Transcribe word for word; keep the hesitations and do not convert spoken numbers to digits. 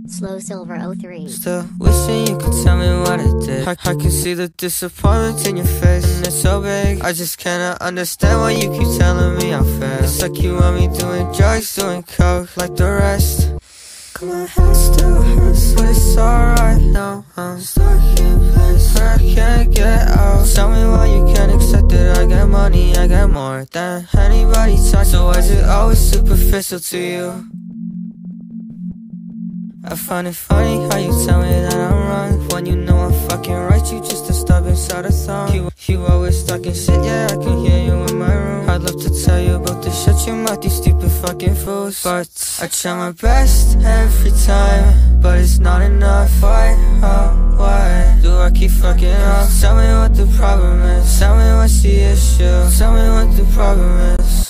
Slow Silver oh three. Still wishing you could tell me what I did. I, I can see the disappointment in your face, and it's so big. I just cannot understand why you keep telling me I'm fair. It's like you want me doing drugs, doing coke like the rest. My head still hurts, but it's alright now. I'm stuck in place where I can't get out. Tell me why you can't accept it. I got money, I got more than anybody talks. So why is it always superficial to you? I find it funny how you tell me that I'm wrong when you know I'm fucking right. You just a stub inside a thumb. You, you always talking shit, yeah, I can hear you in my room. I'd love to tell you about the shit you might, these stupid fucking fools, but I try my best every time, but it's not enough. Why, oh, why do I keep fucking up? Tell me what the problem is. Tell me what's the issue. Tell me what the problem is.